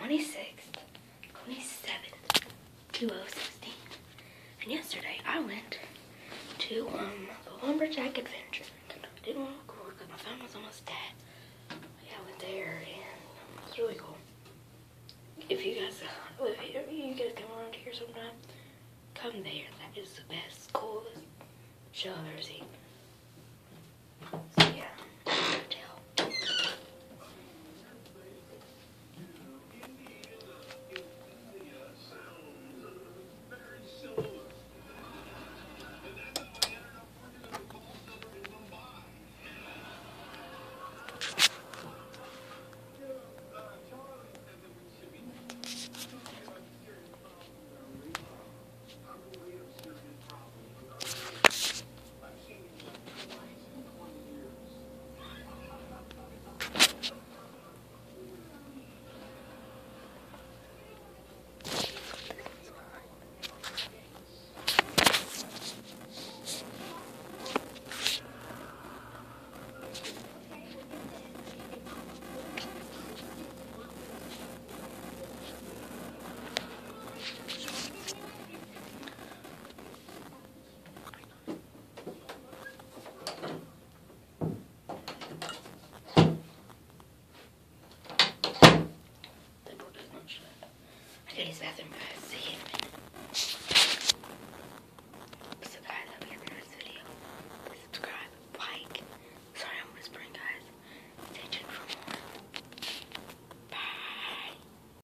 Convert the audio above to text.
26th, 27th, 2016. And yesterday I went to the Lumberjack Adventure. Didn't want to record because my phone was almost dead. Yeah, I went there and it was really cool. If you guys live here, you guys come around here sometime, come there. That is the best, coolest show I've ever seen. So yeah, hotel. I gotta use the bathroom, guys. See you in a minute.